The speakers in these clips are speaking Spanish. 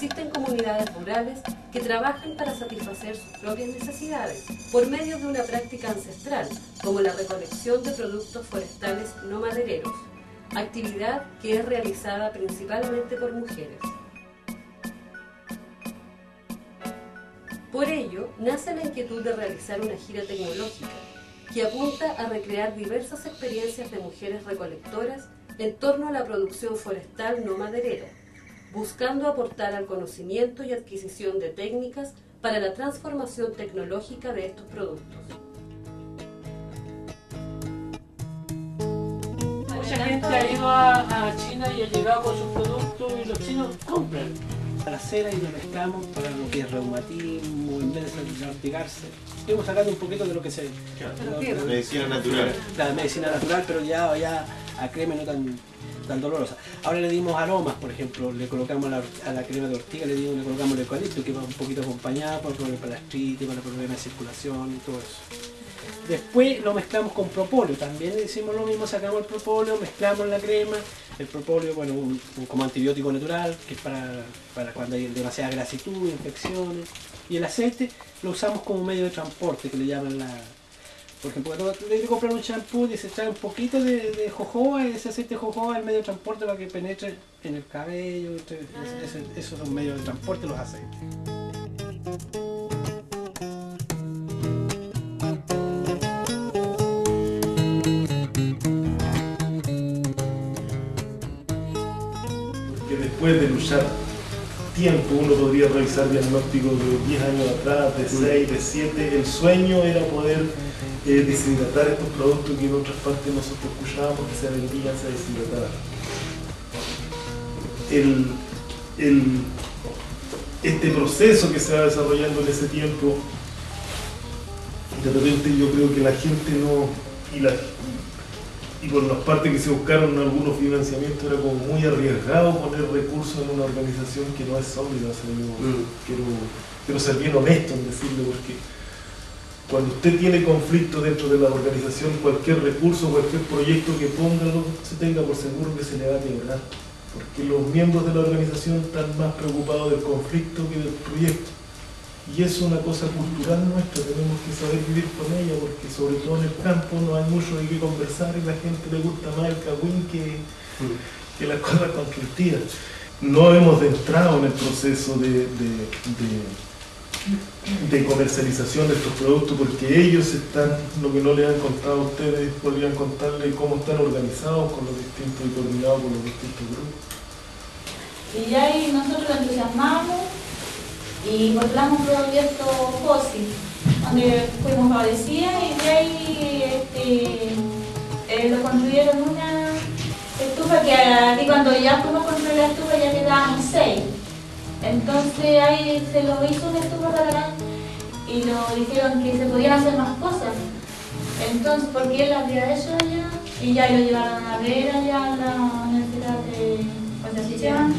existen comunidades rurales que trabajan para satisfacer sus propias necesidades por medio de una práctica ancestral, como la recolección de productos forestales no madereros, actividad que es realizada principalmente por mujeres. Por ello, nace la inquietud de realizar una gira tecnológica que apunta a recrear diversas experiencias de mujeres recolectoras en torno a la producción forestal no maderera, buscando aportar al conocimiento y adquisición de técnicas para la transformación tecnológica de estos productos. Mucha gente ha ido a China y ha llegado con sus productos y los chinos compran. A la cera y lo mezclamos para lo que es reumatismo, en vez de salpicarse. Estuvimos sacando un poquito de lo que se... La medicina natural. La medicina natural, pero ya a crema no tan dolorosa. Ahora le dimos aromas, por ejemplo, le colocamos a la crema de ortiga, le colocamos el eucalipto, que va un poquito acompañado para la artritis, para problemas de circulación y todo eso. Después lo mezclamos con propóleo, también hicimos lo mismo, sacamos el propóleo, mezclamos la crema, el propóleo, bueno, como antibiótico natural, que es para cuando hay demasiada grasitud, infecciones, y el aceite lo usamos como medio de transporte, que le llaman por ejemplo, cuando le compran un champú y se trae un poquito de jojoba, ese aceite de jojoba es el medio de transporte para que penetre en el cabello, esos son medios de transporte los aceites. Después de luchar tiempo, uno podría realizar diagnósticos de 10 años atrás, de 6, de 7. El sueño era poder deshidratar estos productos que en otras partes nosotros escuchábamos que se vendían, se deshidrataban. Este proceso que se va desarrollando en ese tiempo, de repente yo creo que la gente no... Y por las partes que se buscaron algunos financiamientos era como muy arriesgado poner recursos en una organización que no es sólida. O sea, quiero ser bien honesto en decirlo, porque cuando usted tiene conflicto dentro de la organización, cualquier recurso, cualquier proyecto que ponga, se tenga por seguro que se le va a quebrar, porque los miembros de la organización están más preocupados del conflicto que del proyecto. Y es una cosa cultural nuestra, tenemos que saber vivir con ella, porque sobre todo en el campo no hay mucho de qué conversar y a la gente le gusta más el cagüín que las cosas conflictivas. No hemos entrado en el proceso de comercialización de estos productos porque ellos están, lo que no les han contado a ustedes, podrían contarles cómo están organizados con los distintos y coordinados con los distintos grupos. Y ahí nosotros lo entusiasmamos y postulamos un proyecto fósil, donde fuimos favorecidas y de ahí lo construyeron una estufa que aquí cuando ya fuimos a construir la estufa ya quedaban 6. Entonces ahí se lo hizo una estufa para y lo dijeron que se podían hacer más cosas. Entonces, porque él las había hecho allá y ya lo llevaron a ver allá a la Universidad de Concepción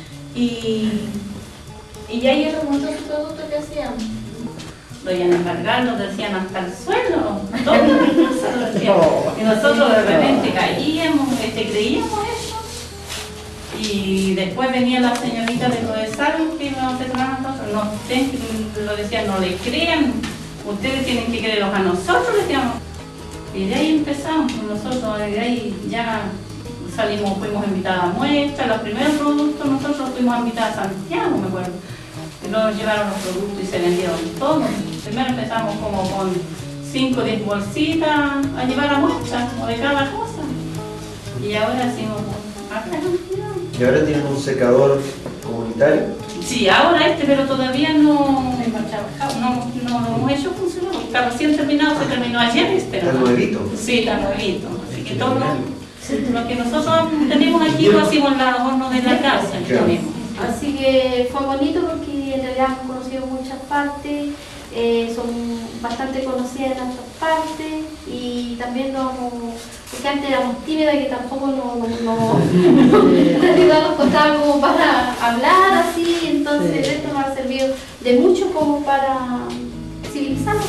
y ya ellos montó su producto que hacían. Lo iban a embargar, nos decían hasta el suelo, todas las cosas lo decían. Y nosotros de repente caíamos, creíamos eso. Y después venía la señorita de Codesal que nos asesoraban nosotros, lo decían, no le crean, ustedes tienen que creerlos a nosotros, decíamos. Y de ahí empezamos, nosotros de ahí ya salimos, fuimos invitadas a muestras, los primeros productos nosotros fuimos invitadas a Santiago, me acuerdo. Y nos llevaron los productos y se vendieron todos. Primero empezamos como con 5 o 10 bolsitas a llevar a muestras, como de cada cosa. Y ahora hacemos harta cantidad. ¿Y ahora tienen un secador comunitario? Sí, ahora pero todavía no lo hemos hecho funcionar. Está recién terminado, se terminó ayer ¿Está nuevito? Sí, está nuevito. Así que todo lo que nosotros tenemos aquí lo hacemos en los hornos de la casa. Así que fue bonito porque en realidad hemos conocido muchas partes, son bastante conocidas en otras partes y también porque antes éramos tímidas que tampoco en realidad nos costaba como para hablar así, entonces esto nos ha servido de mucho como para civilizarnos.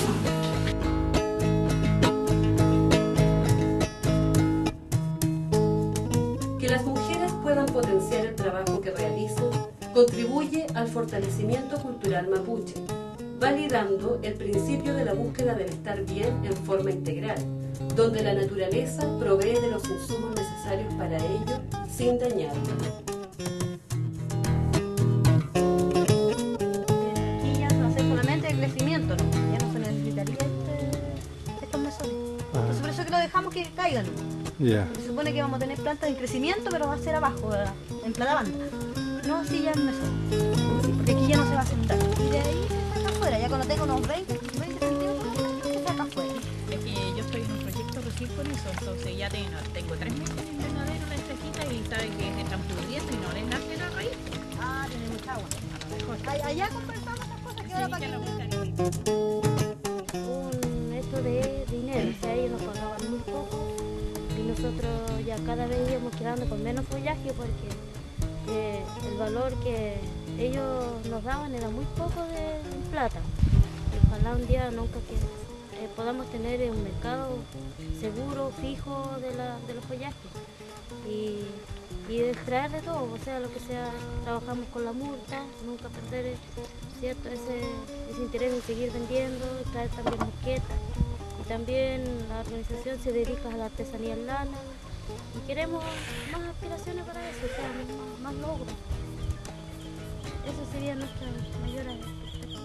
Que las mujeres puedan potenciar el trabajo que realizan contribuye al fortalecimiento cultural mapuche, validando el principio de la búsqueda del estar bien en forma integral, donde la naturaleza provee de los insumos necesarios para ello sin dañarlo. Aquí ya no hace solamente el crecimiento, ¿no? Ya no se necesitaría estos mesones. Entonces por eso que lo dejamos que caigan. Ya. Se supone que vamos a tener plantas en crecimiento, pero va a ser abajo, ¿verdad? En planta. No así ya en mesón. Porque aquí ya no se va a sentar. Y de ahí se saca afuera. Ya cuando tengo unos 20 centímetros, se saca afuera. Es que yo estoy en un proyecto recién con eso, entonces ya tengo 3 meses en invernadero en esta cajita y saben que se están pudriendo y no les nace la raíz. Ah, tiene mucha agua. A lo mejor. Allá conversamos estas cosas que Sí, ahora para que que... lo buscan. Esto de dinero, o sea, ellos nos pagaban muy poco y nosotros ya cada vez íbamos quedando con menos follaje porque el valor que ellos nos daban era muy poco de plata. Y ojalá un día nunca que podamos tener un mercado seguro, fijo de los follajes y extraer de todo, o sea, lo que sea, trabajamos con la multa, nunca perder ¿cierto? Ese interés en seguir vendiendo, traer también mosquetas. Y también la organización se dedica a la artesanía en lana y queremos más aspiraciones para eso, o sea, más logros. Eso sería nuestra mayor expectativa.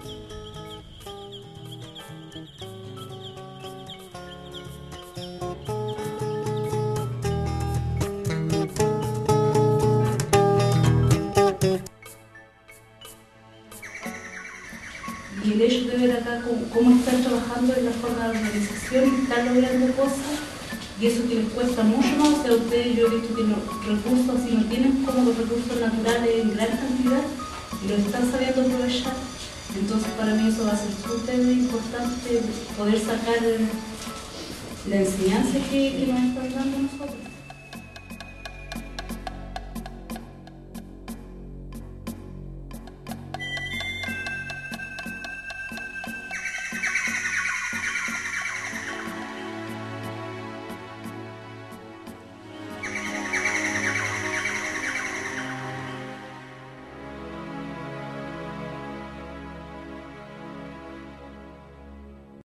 Y el hecho de ver acá cómo están trabajando en la forma de organización y están logrando cosas, y eso que les cuesta mucho más, o sea, ustedes yo he visto que los recursos, si no tienen como los recursos naturales en gran cantidad, y los están sabiendo aprovechar, entonces para mí eso va a ser súper importante poder sacar la enseñanza que nos están dando nosotros.